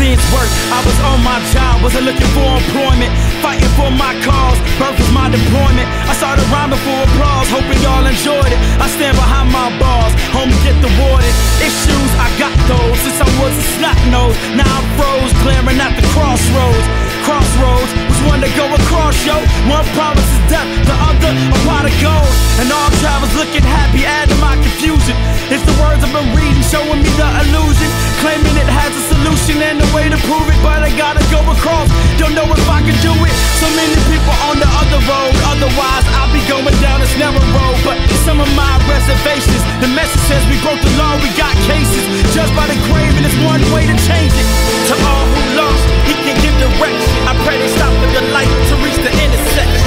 since work. I was on my job, wasn't looking for employment. Fighting for my cause, birth was my deployment. I started rhyming for applause, hoping y'all enjoyed it. I stand behind my bars, homie get the warden. Issues, I got those, since I was a snot nose. Now I'm froze, glaring at the crossroads. Crossroads was one to go across, yo. One promises death, the other a pot of gold. And all travels looking happy, add to my confusion. It's the words I've been reading, showing me the illusion. Claiming it has a solution and a way to prove it, but I gotta go across, don't know if I can do it. So many people on the other road, otherwise I'll be going down this narrow road. But some of my reservations, the message says we broke the law, we got cases. Judged by the grave and it's one way to change it. To all who lost, he can give direction. I pray they stop at the light to reach the intersection.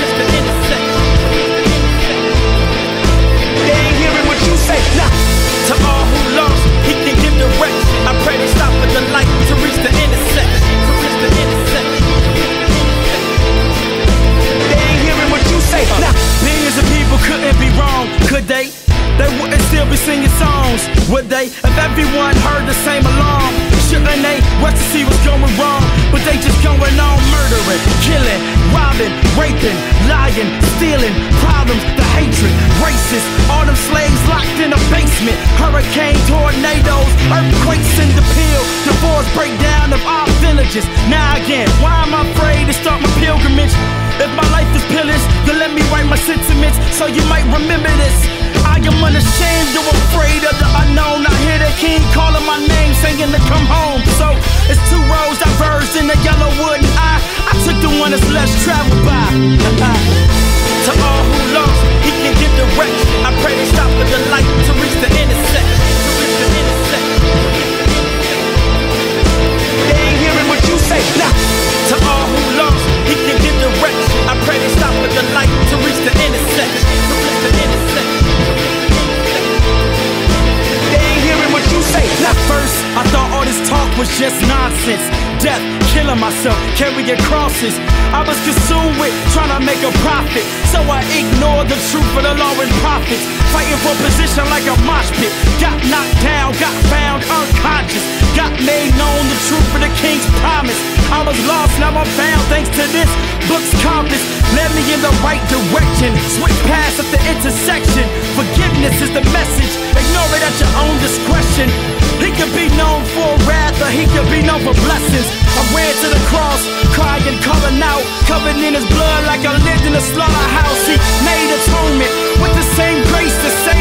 They ain't hearing what you say, nah. To all who lost, he can give direction. I pray they stop at the light to reach the intersection. They ain't hearing what you say, nah. Billions of people couldn't be wrong, could they? They wouldn't still be singing songs, would they? If everyone heard the same alarm, shouldn't they watch to see what's going wrong? But they just going on murdering, killing, robbing, raping, lying, stealing, problems, the hatred, racist, all them slaves locked in a basement, hurricane, tornadoes, earthquakes in the pill, divorce breakdown of our villages. Now again, why am I afraid to start my pilgrimage? If my life is pillaged, then let me write my sentiments so you might remember this. I am unashamed, you're afraid of the unknown. I hear the king calling my name, saying to come home. So it's two roads diverged in the yellow wood, and I took the one that's less traveled by. To all who lost, he can give direction. I pray they stop at the light to reach the intersection. They ain't hearing what you say, nah. To all who lost, he can give direction. I pray they stop at the light to reach the intersection. At first, I thought all this talk was just nonsense. Death, killing myself, carrying crosses. I was consumed with trying to make a profit, so I ignored the truth of the law and prophets. Fighting for position like a mosh pit. Got knocked down, got found unconscious. Got made known the truth of the king's promise. I was lost, now I'm found thanks to this book's compass. Led me in the right direction. Switch paths at the intersection. Forgiveness is the message. Ignore it at your own discretion. He could be known for wrath, or he could be known for blessings. I ran to the cross, crying, calling out, covered in his blood like I lived in a slaughterhouse. He made atonement with the same grace to save.